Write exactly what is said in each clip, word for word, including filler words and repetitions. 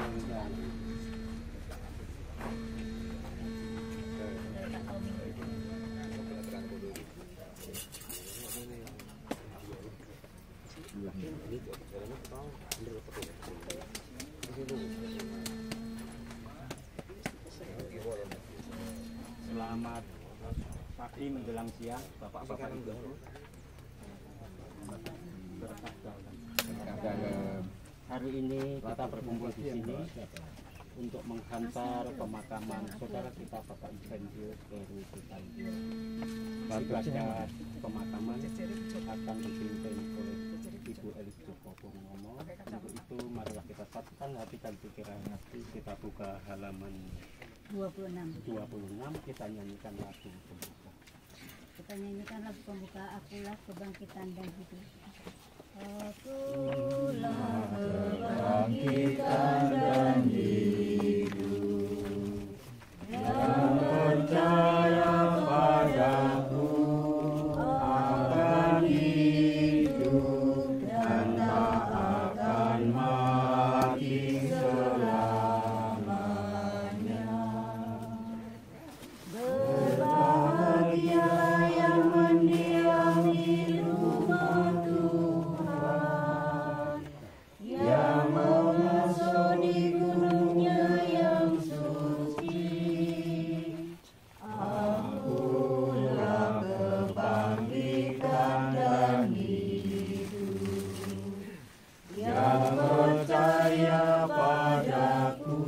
Selamat pagi menjelang siang, Bapak-bapak Ibu. Hari ini kita berkumpul di sini untuk menghantar pemakaman saudara kita Bapak Ignatius Heru Sutandio. Ibadah pemakaman akan dipimpin oleh Ibu Elis Joko Purnomo. Untuk itu marilah kita satukan hati dan pikiran hati, kita buka halaman dua puluh enam. dua puluh enam, kita nyanyikan lagu pembuka. Kita nyanyikan lagu pembuka, Akulah Kebangkitan dan Hidup. Akulah kebangkitan dan hidup, yang percaya padaku akan hidup dan tak akan mati selamanya. Berbahagialah yang mendiami rumah Tuhan, yang mengasuh di gunungnya yang suci. Akulah kebangkitan dan hidup, yang percaya padaku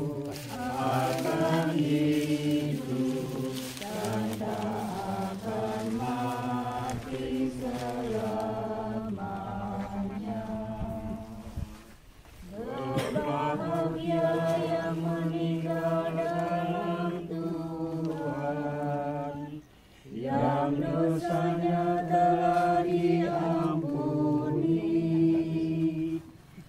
akan hidup dan tak akan mati selamanya. Berbahagia yang meninggal dalam Tuhan, yang dosanya telah diampuni.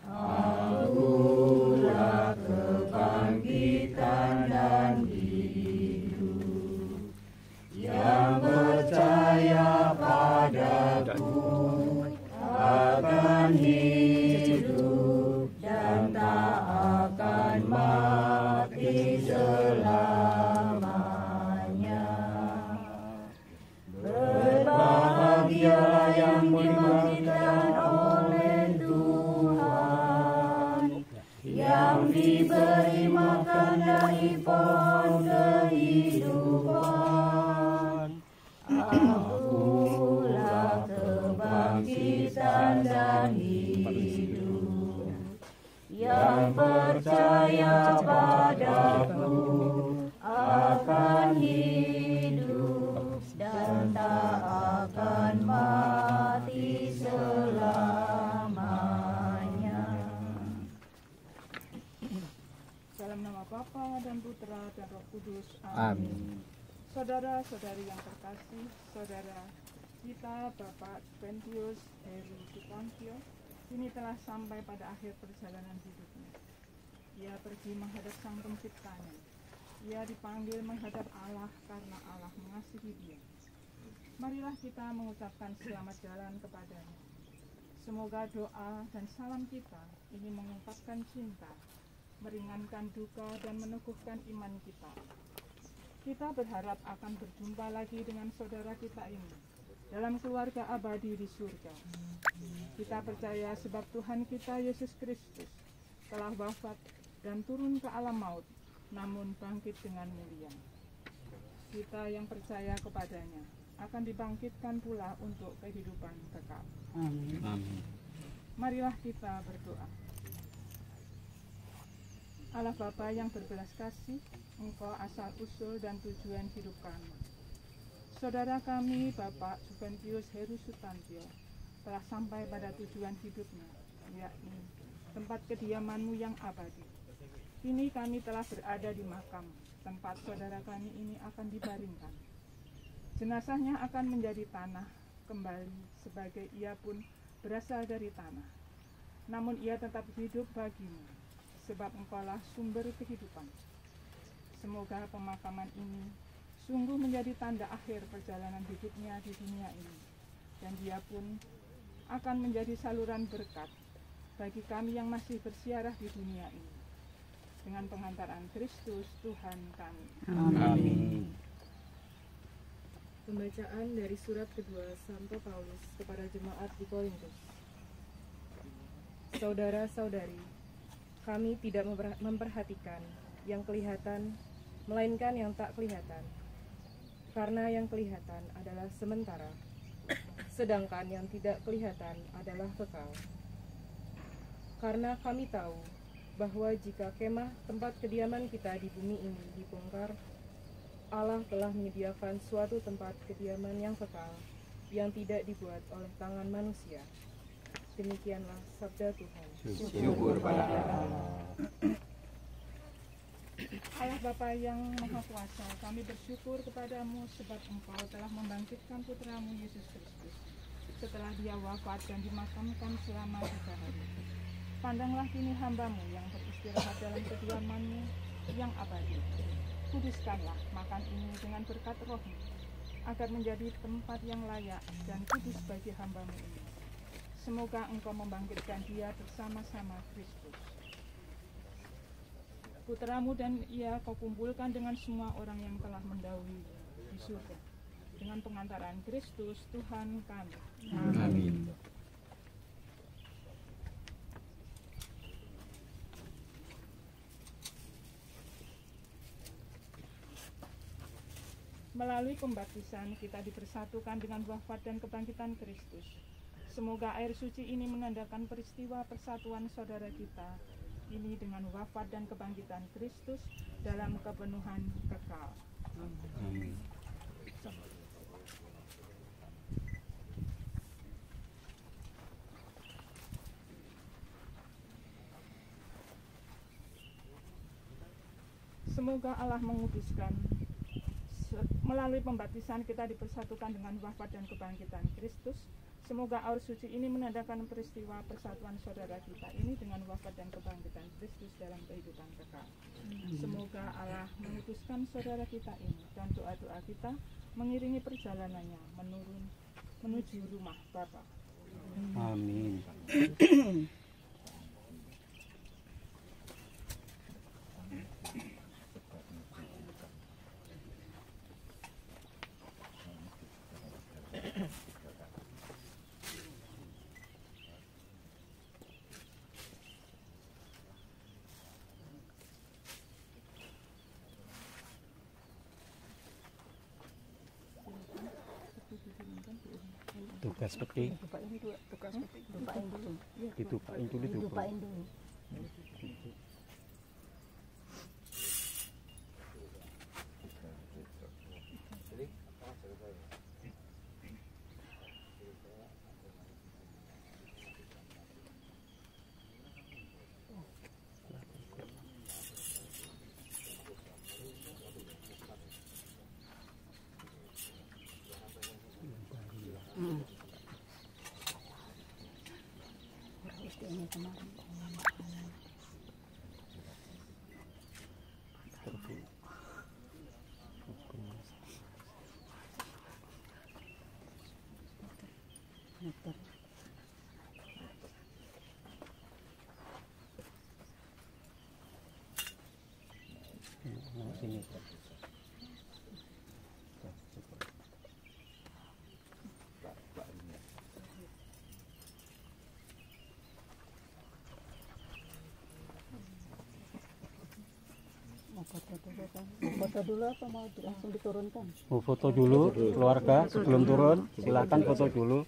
Akulah kebangkitan dan hidup, yang percaya padaku akan hidup dan tak akan mati selamanya. Berbahagialah yang dibangkitkan oleh Tuhan, yang diberi makan dari pohon kehidupan. Akulah kebangkitan dan hidup, yang percaya padaku akan hidup dan tak akan mati selamanya. Dalam nama Bapa dan Putra dan Roh Kudus. Amin. Saudara-saudari yang terkasih, saudara kita Bapak Ignatius Heru Sutandio kini telah sampai pada akhir perjalanan hidupnya. Ia pergi menghadap Sang Penciptanya. Ia dipanggil menghadap Allah karena Allah mengasihi dia. Marilah kita mengucapkan selamat jalan kepadanya. Semoga doa dan salam kita ini mengungkapkan cinta, meringankan duka dan meneguhkan iman kita. Kita berharap akan berjumpa lagi dengan saudara kita ini dalam keluarga abadi di surga. Kita percaya sebab Tuhan kita Yesus Kristus telah wafat dan turun ke alam maut, namun bangkit dengan mulia. Kita yang percaya kepadanya akan dibangkitkan pula untuk kehidupan kekal. Amin. Amin. Marilah kita berdoa. Allah Bapa yang berbelas kasih, Engkau asal usul dan tujuan hidup kami. Saudara kami Bapak Ignatius Heru Sutandio telah sampai pada tujuan hidupnya, yakni tempat kediaman-Mu yang abadi. Kini kami telah berada di makam, tempat saudara kami ini akan dibaringkan. Jenazahnya akan menjadi tanah kembali, sebagai ia pun berasal dari tanah. Namun ia tetap hidup bagimu, sebab Engkaulah sumber kehidupan. Semoga pemakaman ini sungguh menjadi tanda akhir perjalanan hidupnya di dunia ini, dan dia pun akan menjadi saluran berkat bagi kami yang masih bersiarah di dunia ini. dengan penghantaran Kristus Tuhan kami. Amin. Pembacaan dari surat kedua Santo Paulus kepada jemaat di Korintus. Saudara-saudari, kami tidak memperhatikan yang kelihatan, melainkan yang tak kelihatan. Karena yang kelihatan adalah sementara, sedangkan yang tidak kelihatan adalah kekal. Karena kami tahu bahwa jika kemah tempat kediaman kita di bumi ini dibongkar, Allah telah menyediakan suatu tempat kediaman yang kekal, yang tidak dibuat oleh tangan manusia. Demikianlah sabda Tuhan. Syukur pada Allah. Allah Bapa yang Maha Kuasa, kami bersyukur kepadamu sebab Engkau telah membangkitkan putramu Yesus Kristus setelah dia wafat dan dimakamkan selama tiga hari. Pandanglah kini hambamu yang beristirahat dalam kediamanmu yang abadi. Kuduskanlah makan ini dengan berkat roh-Mu, agar menjadi tempat yang layak dan kudus bagi hamba-Mu ini. Semoga Engkau membangkitkan dia bersama-sama Kristus. Putramu dan ia Kau kumpulkan dengan semua orang yang telah mendahului di surga, dengan pengantaran Kristus Tuhan kami. Amin. Melalui pembaptisan kita dipersatukan dengan wafat dan kebangkitan Kristus. Semoga air suci ini menandakan peristiwa persatuan saudara kita ini dengan wafat dan kebangkitan Kristus dalam kepenuhan kekal. Amin. Semoga Allah menguduskan. Melalui pembaptisan kita dipersatukan dengan wafat dan kebangkitan Kristus. Semoga air suci ini menandakan peristiwa persatuan saudara kita ini dengan wafat dan kebangkitan Kristus dalam kehidupan kekal. Semoga Allah menguduskan saudara kita ini dan doa-doa kita mengiringi perjalanannya menurun menuju rumah Bapa. Amin. Tugas peti Lupain dulu. ditupain dulu dulu. Lupain dulu. Hmm. Istrinya kemarin. Meter. Sini. Mau foto dulu kan? Mau foto dulu apa mau langsung diturunkan? Mau foto dulu keluarga sebelum turun, silakan foto dulu.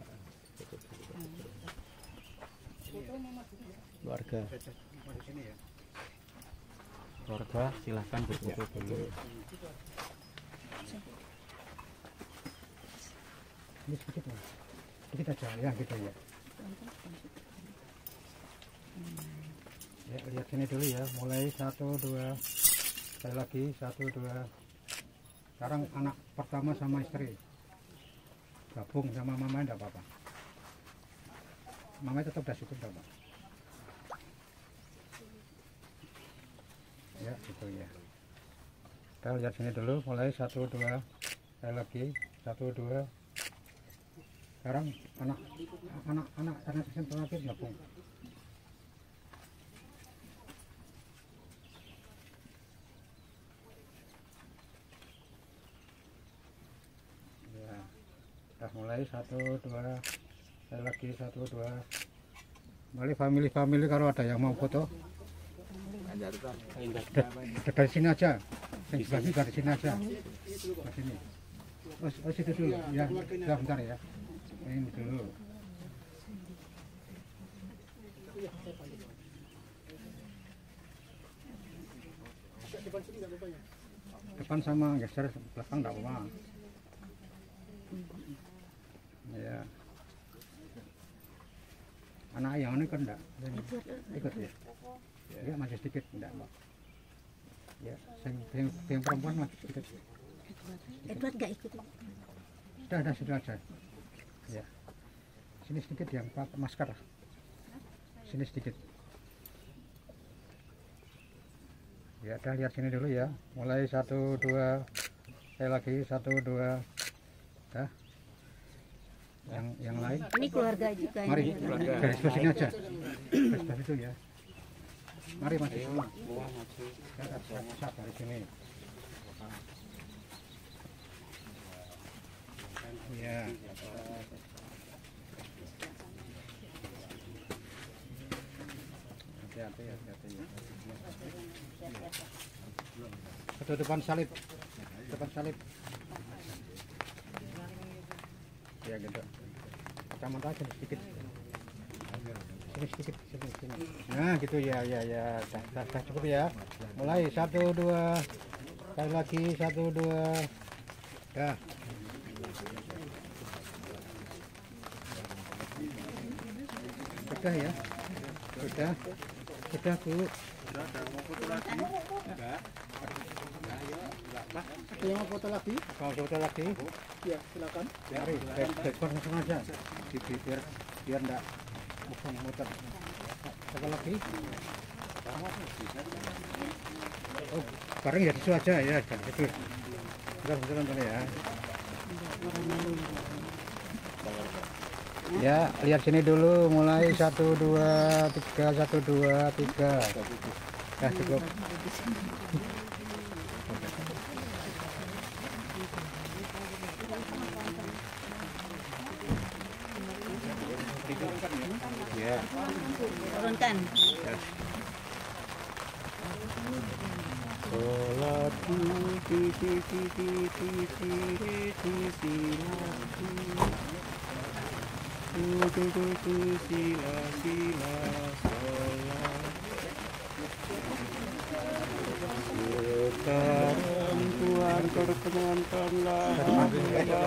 Keluarga. Keluarga silakan berfoto dulu. Ini sedikit lah, sedikit aja ya gitu ya. Ya lihat sini dulu ya, mulai satu dua, sekali lagi satu dua. Sekarang anak pertama sama istri gabung sama mama enggak apa-apa. Mama tetap udah cukup enggak apa. Ya gitu ya. Kita lihat sini dulu, mulai satu dua, sekali lagi satu dua. Sekarang anak anak anak anak terakhir gabung. mulai satu dua, sekali lagi satu dua. Kembali family-family kalau ada yang mau foto. Dari sini aja, yang sebelah dari sini aja, ke sini. Oh, oh situ dulu, ya, ya bentar ya. Ini dulu. Depan sama geser belakang enggak apa-apa. Ya. Anak yang ini kan enggak ikut ya. Ya masih sedikit enggak, Mbak. Ya, yang, yang, yang perempuan masih sedikit. Edward enggak ikut. Sudah, sudah, sudah aja. Ya. Sini sedikit yang pakai masker. Sini sedikit. Ya, udah lihat sini dulu ya. Mulai satu dua, sekali lagi satu dua, dah. Yang yang lain. Ini keluarga juga. Mari dari sebelah sini aja. Dari sebelah situ ya. Mari maju semua. Ya, sat dari sini. Ya. Hati-hati, hati-hati. Ke depan salib, depan salib. Ya gitu. Kamu aja sedikit. Sini sedikit, sini sini. Nah gitu ya, ya ya. Dah, dah, dah cukup ya. Mulai satu dua, sekali lagi satu dua. Dah. Sudah ya. Sudah. Sudah Bu. Ada yang mau foto lagi? Mau foto lagi? Ya, silakan. Mari, background langsung aja. Biar biar enggak bukan muter. Foto lagi? Oh, bareng ya disu aja ya, jangan tidur. Sudah betul ya. Ya, lihat sini dulu, mulai satu dua tiga satu dua tiga. Ya cukup. Ya. Turunkan. Salatu ti ti ti ti ti ti ti sila tu tu tu sila sila salat. Sekarang Tuhan perkenankanlah hamba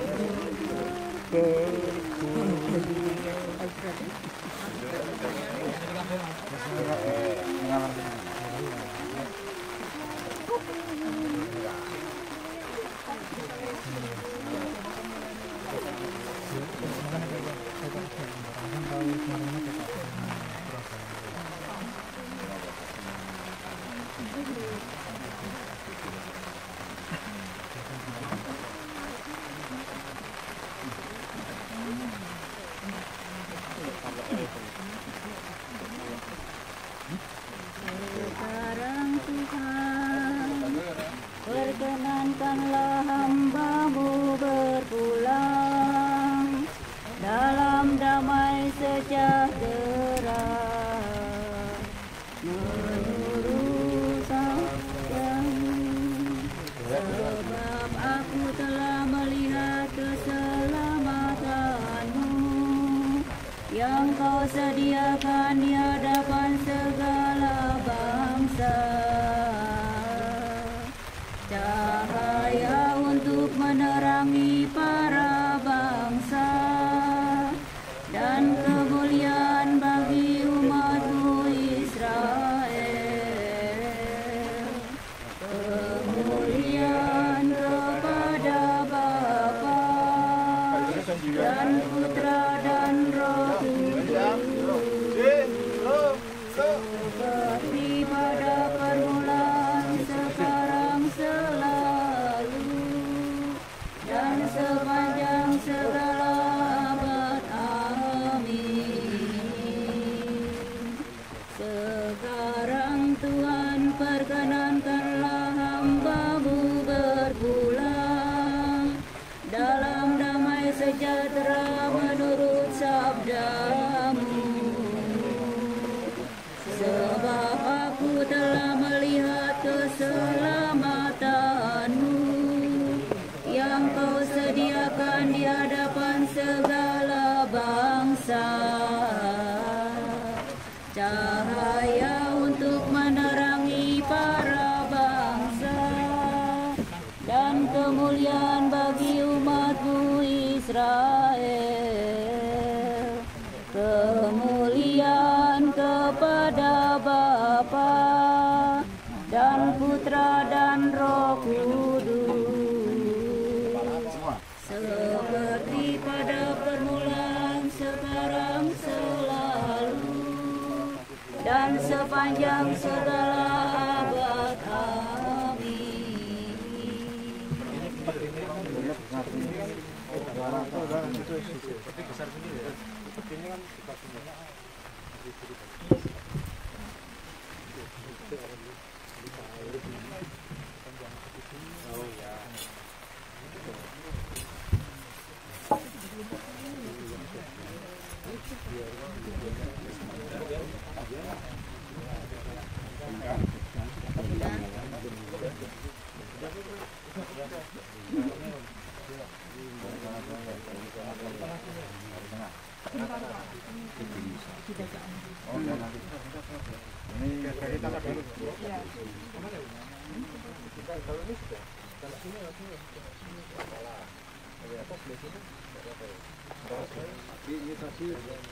Sekarang Tuhan, perkenankanlah hamba-Mu berpulang dalam damai sejahtera menurut sabda-Mu. Sebab aku telah melihat keselamatan-Mu yang Kau sediakan di hadapan segala bangsa, cahaya untuk menerangi para bangsa dan kemuliaan bagi umat-Mu Israel. Kemuliaan kepada Bapa dan Putra dan Roh seperti pada permulaan, sekarang, selalu, dan sepanjang segala abad. Amin. Sekarang Tuhan, perkenankanlah hamba-Mu berpulang dalam damai sejahtera padamu, sebab aku telah melihat keselamatanmu yang kau sediakan di hadapan segala bangsa, cahaya untuk menerangi para bangsa dan kemuliaan bagi umatmu Israel. Kemuliaan kepada Bapa dan Putra dan Roh Kudus, seperti pada permulaan, sekarang, selalu, dan sepanjang segala abad. Amin. Ya.